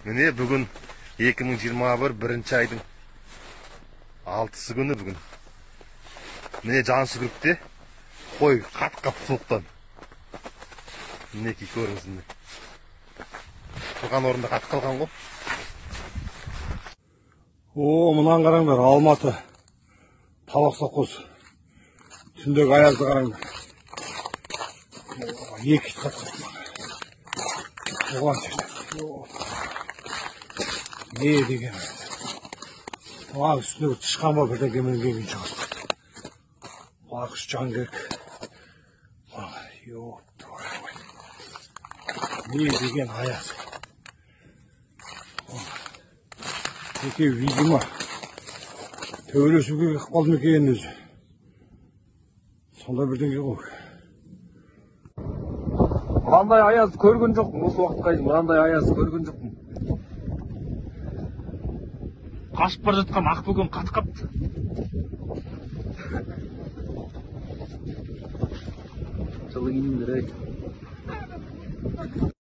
Mine bugün 2021 birinci ayдың 6-сы күні бүгін. Mine Cansu Gürük'te koy kat soğuktan. Mineki көріңіз mine. Тұрған орында қатып қалған ғой. Мұнан қараңдар, Алматы. Талас-Сокоз. Түндегі аязды қараңдар. Екі ит қатып. Оған жерде. Не деген. Оған үстіне тышқан ба бірден кемен келген шығасты. Ақш жан керек. Не деген аяз. Еке видимо төбелесуге қалды ма екен өзі. Сонда бірдеңе ғой. Мынандай аяз көрген жоқпын, осы уақытқа дейін мынандай аяз көрген жоқпын. Қашып бара жатқан ақбөкен қатқапты. Жылы келіңдер ей.